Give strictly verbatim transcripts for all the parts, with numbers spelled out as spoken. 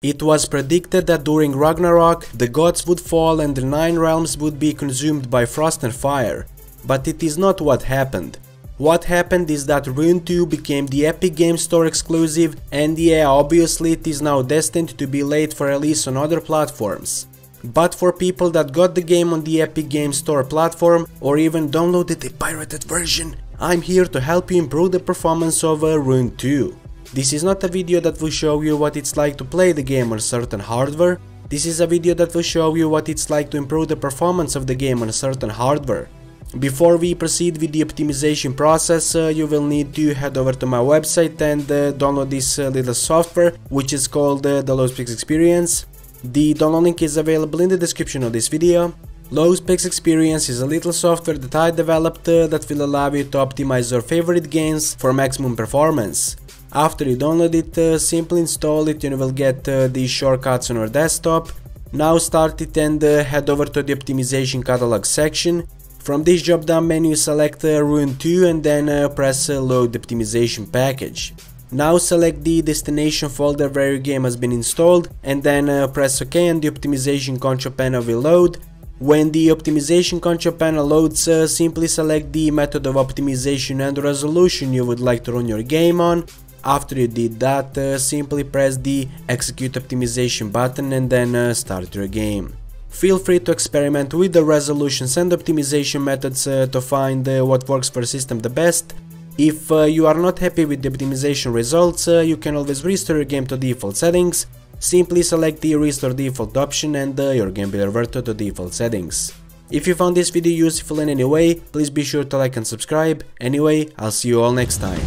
It was predicted that during Ragnarok, the gods would fall and the nine realms would be consumed by frost and fire. But it is not what happened. What happened is that Rune two became the Epic Games Store exclusive, and yeah, obviously it is now destined to be late for release on other platforms. But for people that got the game on the Epic Games Store platform or even downloaded a pirated version, I'm here to help you improve the performance of uh, Rune two. This is not a video that will show you what it's like to play the game on certain hardware. This is a video that will show you what it's like to improve the performance of the game on certain hardware. Before we proceed with the optimization process, uh, you will need to head over to my website and uh, download this uh, little software, which is called uh, the Low Specs Experience. The download link is available in the description of this video. Low Specs Experience is a little software that I developed uh, that will allow you to optimize your favorite games for maximum performance. After you download it, uh, simply install it and you will get uh, these shortcuts on your desktop. Now start it and uh, head over to the optimization catalog section. From this drop down menu select uh, Rune two and then uh, press uh, load optimization package. Now select the destination folder where your game has been installed and then uh, press OK and the optimization control panel will load. When the optimization control panel loads, uh, simply select the method of optimization and resolution you would like to run your game on. After you did that, uh, simply press the execute optimization button and then uh, start your game. Feel free to experiment with the resolutions and optimization methods uh, to find uh, what works for your system the best. If uh, you are not happy with the optimization results, uh, you can always restore your game to default settings. Simply select the restore default option and uh, your game will revert to default settings. If you found this video useful in any way, please be sure to like and subscribe. Anyway, I'll see you all next time.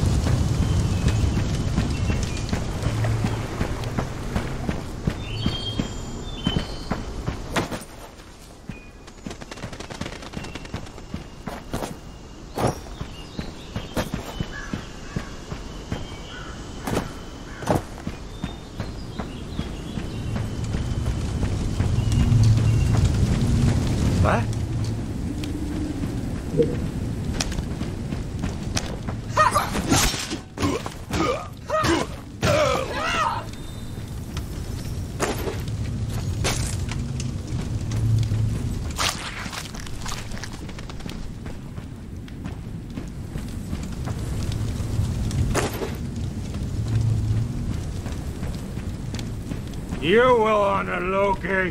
What? You will honor Loki.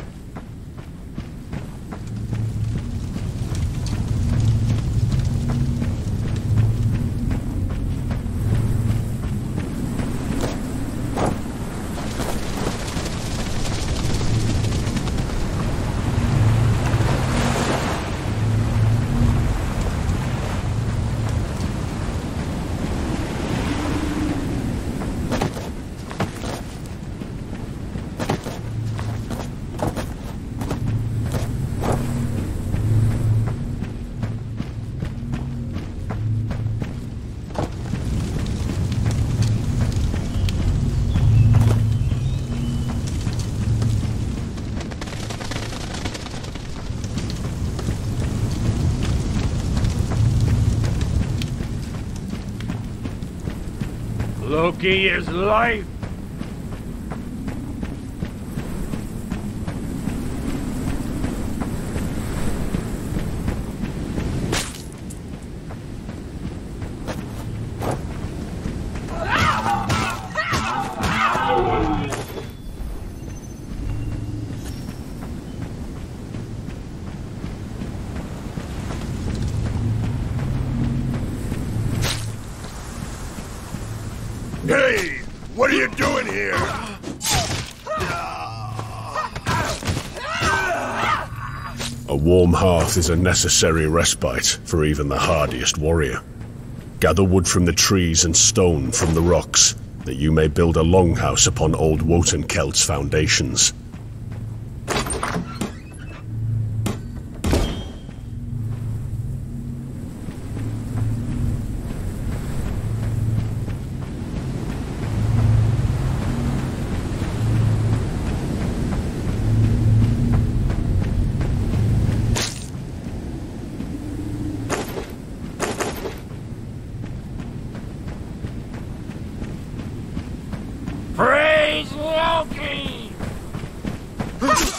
Loki is life. Hey! What are you doing here? A warm hearth is a necessary respite for even the hardiest warrior. Gather wood from the trees and stone from the rocks, that you may build a longhouse upon old Wotan Kelt's foundations. Praise Loki! Huh?